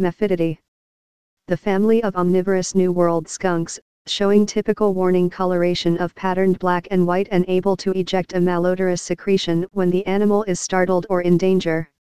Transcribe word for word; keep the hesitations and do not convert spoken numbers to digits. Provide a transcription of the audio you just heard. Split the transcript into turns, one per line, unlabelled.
Mephitidae. The family of omnivorous New World skunks, showing typical warning coloration of patterned black and white and able to eject a malodorous secretion when the animal is startled or in danger.